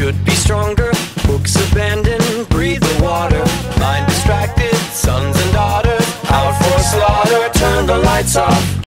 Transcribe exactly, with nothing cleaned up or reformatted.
should be stronger. Books abandoned, breathe the water. Mind distracted, sons and daughters out for slaughter. Turn the lights off.